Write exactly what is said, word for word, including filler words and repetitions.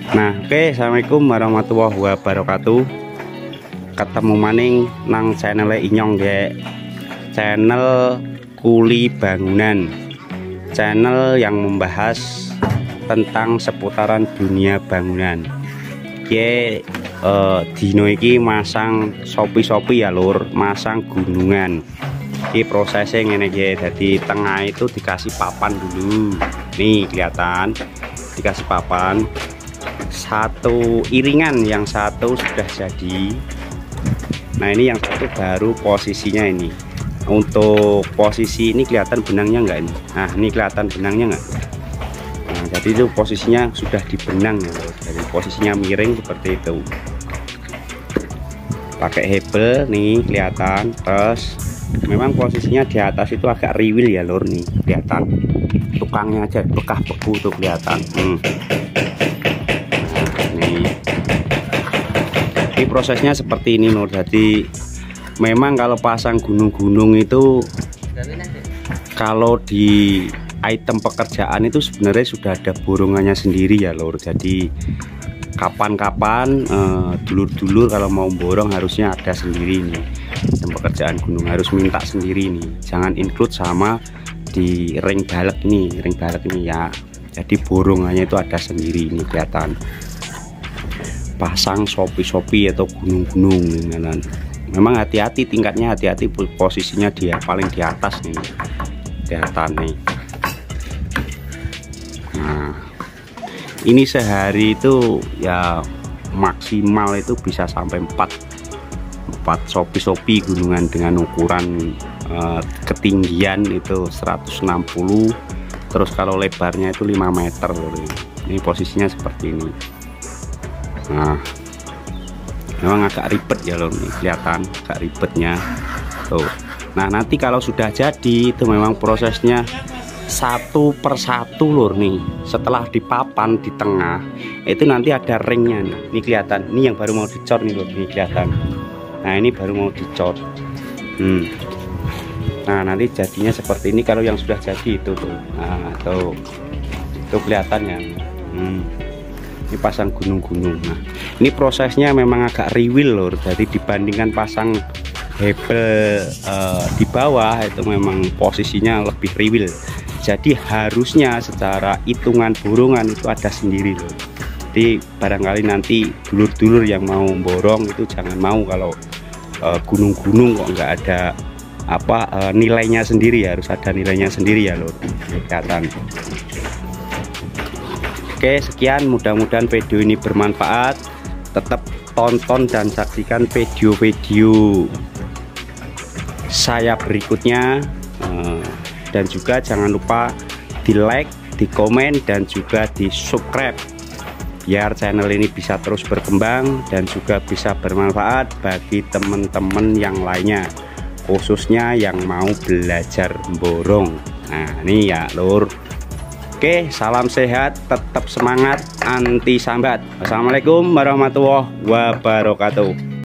Nah, oke, okay, assalamualaikum warahmatullahi wabarakatuh. Ketemu maning nang channel Inyong ya, channel Kuli Bangunan, channel yang membahas tentang seputaran dunia bangunan. Oke, uh, dino iki masang sopi-sopi ya lur, masang gunungan. Ini prosesnya ngene ya, jadi tengah itu dikasih papan dulu. Nih kelihatan, dikasih papan. Satu iringan, yang satu sudah jadi. Nah ini yang satu baru posisinya ini. Untuk posisi ini kelihatan benangnya enggak ini? Nah ini kelihatan benangnya enggak? Nah, jadi itu posisinya sudah di benang ya. Jadi posisinya miring seperti itu. Pakai hebel nih kelihatan. Terus memang posisinya di atas itu agak riwil ya lur nih, kelihatan. Tukangnya aja bekas beku tuh kelihatan. Hmm. Ini prosesnya seperti ini lur. Jadi memang kalau pasang gunung-gunung itu, kalau di item pekerjaan itu sebenarnya sudah ada borongannya sendiri ya lur. Jadi kapan-kapan dulur-dulur kalau mau borong harusnya ada sendiri nih. Item pekerjaan gunung harus minta sendiri nih, jangan include sama di ring balek ini, ring balek ini ya. Jadi borongannya itu ada sendiri ini kelihatan. Pasang sopi-sopi atau gunung-gunung nih. Memang hati-hati tingkatnya, hati-hati posisinya dia paling di atas nih, kelihatan nih. Nah ini sehari itu ya maksimal itu bisa sampai empat empat sopi-sopi gunungan dengan ukuran eh, ketinggian itu seratus enam puluh, terus kalau lebarnya itu lima meter loh. Ini posisinya seperti ini. Nah memang agak ribet ya loh nih, kelihatan agak ribetnya tuh. Nah nanti kalau sudah jadi itu memang prosesnya satu persatu lur nih. Setelah dipapan di tengah itu nanti ada ringnya nih, ini kelihatan. Ini yang baru mau dicor nih lur, ini kelihatan. Nah ini baru mau dicor. hmm. Nah nanti jadinya seperti ini kalau yang sudah jadi itu tuh. Nah tuh itu kelihatannya. hmm. Ini pasang gunung-gunung. Nah ini prosesnya memang agak riwil lur. Jadi dibandingkan pasang hebel uh, di bawah itu memang posisinya lebih riwil. Jadi harusnya secara hitungan borongan itu ada sendiri loh. Jadi barangkali nanti dulur-dulur yang mau borong itu jangan mau kalau gunung-gunung uh, kok nggak ada apa uh, nilainya sendiri, harus ada nilainya sendiri ya loh. Kelihatan. Oke, sekian, mudah-mudahan video ini bermanfaat. Tetap tonton dan saksikan video-video saya berikutnya, dan juga jangan lupa di like, di komen, dan juga di subscribe biar channel ini bisa terus berkembang dan juga bisa bermanfaat bagi teman-teman yang lainnya, khususnya yang mau belajar borong. Nah ini ya lur. Oke, salam sehat, tetap semangat, anti sambat. Wassalamualaikum warahmatullahi wabarakatuh.